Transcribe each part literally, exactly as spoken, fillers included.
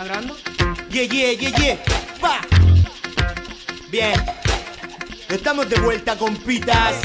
¿Está grabando? Yeah, yeah, yeah, yeah. Pa. Bien. Estamos de vuelta, compitas.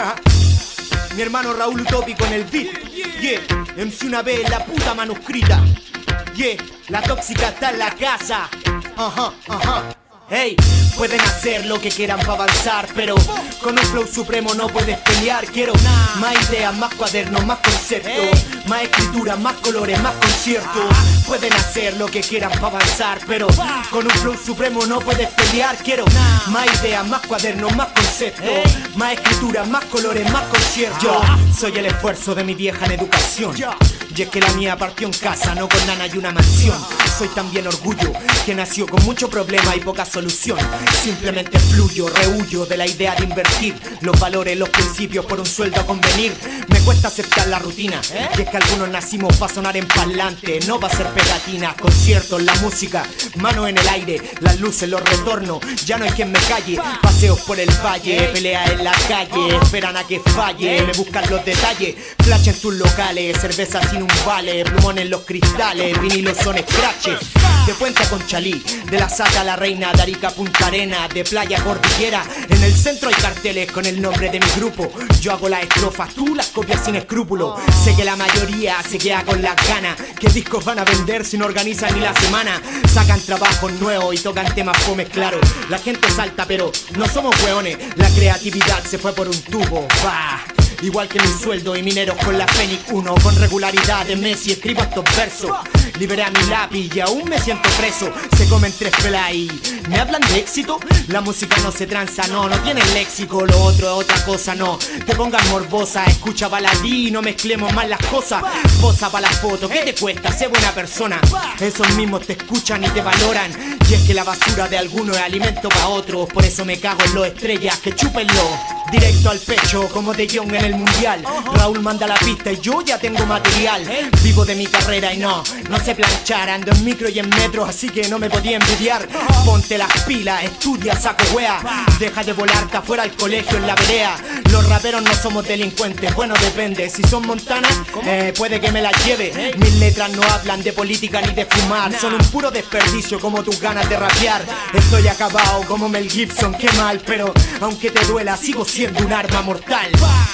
Mi hermano Raúl Utópico en el beat. Yeah. M C una vez, la puta manuscrita. Yeah. La tóxica está en la casa. Ajá, ajá. Hey, pueden hacer lo que quieran para avanzar, pero con un flow supremo no puedes pelear. Quiero más ideas, más cuadernos, más conceptos, más escritura, más colores, más conciertos. Pueden hacer lo que quieran para avanzar, pero con un flow supremo no puedes pelear. Quiero más ideas, más cuadernos, más conceptos, más escritura, más colores, más conciertos. Yo soy el esfuerzo de mi vieja en educación, y es que la mía partió en casa, no con nana y una mansión. Soy también orgullo que nació con mucho problema y poca solución. Simplemente fluyo, rehuyo de la idea de invertir los valores, los principios por un sueldo a convenir. Me cuesta aceptar la rutina, y es que algunos nacimos para sonar en parlante, no va a ser pegatinas, conciertos, la música, mano en el aire, las luces, los retornos, ya no hay quien me calle. Paseos por el valle, pelea en la calle, esperan a que falle, me buscan los detalles, flash en tus locales, cerveza sin un vale, plumón en los cristales, vinilos son scratches. De Puente a Conchalí, de la Sata a la Reina, de Arica a Punta Arena, de Playa a Cordillera, en el centro hay carteles con el nombre de mi grupo. Yo hago las estrofas, tú las copias sin escrúpulo. Sé que la mayoría se queda con las ganas, que discos van a vender si no organizan ni la semana. Sacan trabajos nuevos y tocan temas fomes, claro. La gente salta pero no somos hueones, la creatividad se fue por un tubo, bah. Igual que mi sueldo y mineros con la Fénix uno. Con regularidad de Messi escribo estos versos. Liberé a mi lápiz y aún me siento preso. Se comen tres pelas y ¿me hablan de éxito? La música no se tranza, no, no tiene léxico. Lo otro es otra cosa, no te pongas morbosa. Escucha baladí, no mezclemos más las cosas. Posa pa' la foto, ¿qué te cuesta? Sé buena persona. Esos mismos te escuchan y te valoran. Y es que la basura de algunos es alimento para otros. Por eso me cago en los estrellas, que chúpenlo. Directo al pecho, como De Jong en el mundial. Raúl manda la pista y yo ya tengo material. Vivo de mi carrera y no, no sé planchar. Ando en micro y en metro, así que no me podía envidiar. Ponte las pilas, estudia, saco wea. Deja de volarte afuera al colegio en la vereda. Los raperos no somos delincuentes, bueno depende. Si son montanas, eh, puede que me las lleve. Mis letras no hablan de política ni de fumar. Son un puro desperdicio como tus ganas de rapear. Estoy acabado como Mel Gibson, qué mal. Pero aunque te duela, sigo siendo un arma mortal.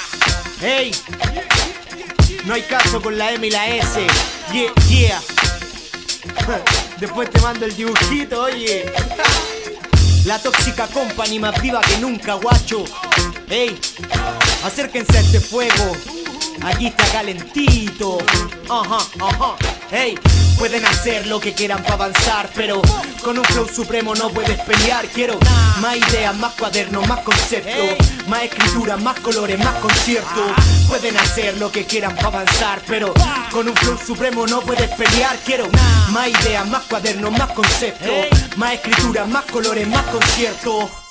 Hey, no hay caso con la M y la S. Yeah, yeah. Después te mando el dibujito, oye. La Tóxica Company más viva que nunca, guacho. Hey, acérquense a este fuego. Aquí está calentito. Ajá, ajá. Hey, pueden hacer lo que quieran para avanzar, pero con un flow supremo no puedes pelear. Quiero más ideas, más cuadernos, más conceptos, más escritura, más colores, más conciertos. Pueden hacer lo que quieran para avanzar, pero con un flow supremo no puedes pelear. Quiero más ideas, más cuadernos, más conceptos, más escritura, más colores, más conciertos.